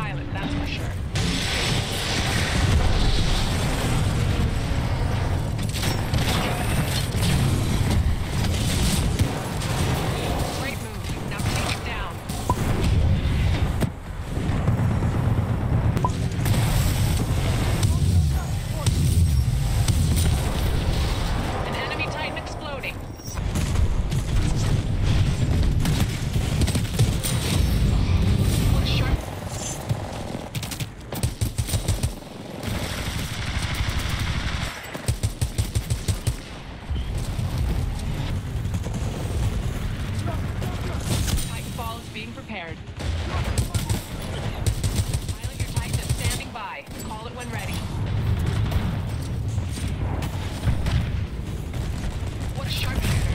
pilot, that's for sure. Great move. Now take it down. An enemy Titan exploding. What a sharp... Titanfall is being prepared. Pilot, your Titan is standing by. Call it when ready. What a sharpshooter.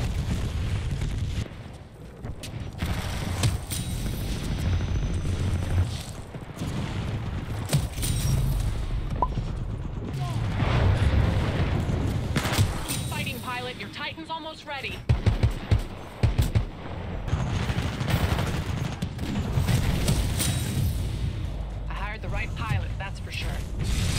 Keep fighting, pilot. Your Titan's almost ready. I hired the right pilot, that's for sure.